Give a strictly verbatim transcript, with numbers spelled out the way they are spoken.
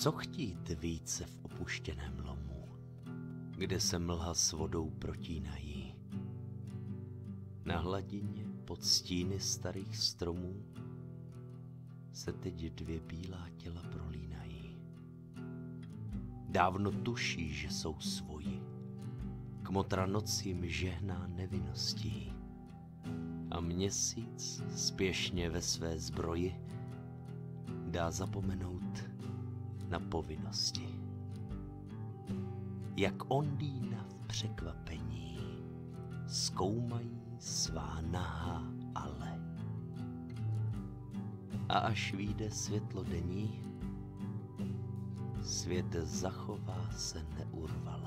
Co chtít více v opuštěném lomu, kde se mlha s vodou protínají? Na hladině pod stíny starých stromů se teď dvě bílá těla prolínají. Dávno tuší, že jsou svoji, kmotra noc jim žehná nevinností a měsíc spěšně ve své zbroji dá zapomenout na povinnosti. Jak Ondýna v překvapení zkoumají svá nahá ale. A až vyjde světlo denní, svět zachová se neurvale.